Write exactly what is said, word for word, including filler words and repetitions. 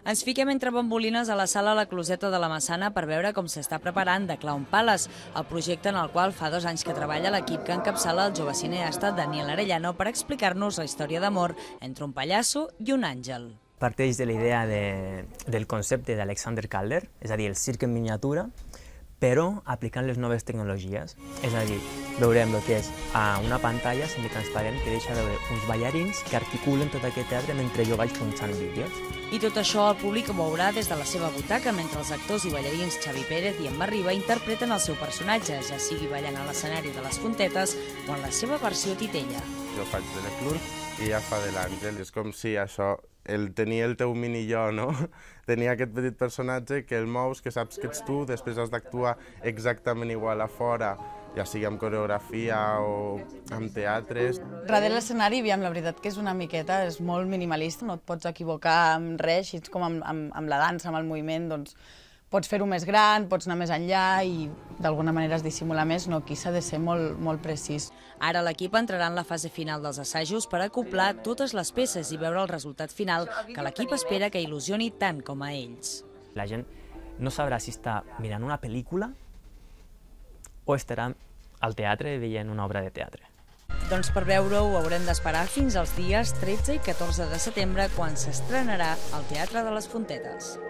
Ens fiquem entre bambolines a la sala La Closeta de la Massana per veure com s'està preparant The Clown Palace, el projecte en el qual fa dos anys que treballa l'equip que encapçala el jove cineasta Daniel Arellano per explicar-nos la història d'amor entre un pallasso i un àngel. Parteix de la idea de, del concepte d'Alexander Calder, és a dir, el circ en miniatura, però aplicant les noves tecnologies. És a dir, veurem el que és a una pantalla semitransparent que deixa veure uns ballarins que articulen tot aquest teatre mentre jo vaig punxant vídeos. I tot això el públic ho veurà des de la seva butaca mentre els actors i ballarins Xavi Pérez i Emma Riba interpreten el seu personatge, ja sigui ballant a l'escenari de les Fontetes o en la seva versió titella. Jo faig de Leclerc i ella fa de l'Àngel. És com si això, el tenir el teu mini jo, no? Tenir aquest petit personatge que el mous, que saps que ets tu, després has d'actuar exactament igual a fora, ja sigui amb coreografia o amb teatres. Darrere l'escenari, aviam, la veritat que és una miqueta, és molt minimalista, no et pots equivocar amb res, així com amb, amb, amb la dansa, amb el moviment, doncs pots fer-ho més gran, pots anar més enllà i d'alguna manera es dissimula més, no, aquí s'ha de ser molt, molt precís. Ara l'equip entrarà en la fase final dels assajos per acoplar totes les peces i veure el resultat final que l'equip espera que il·lusioni tant com a ells. La gent no sabrà si està mirant una pel·lícula o estarà al teatre veient una obra de teatre. Doncs per veure-ho haurem d'esperar fins als dies tretze i catorze de setembre, quan s'estrenarà al Teatre de les Fontetes.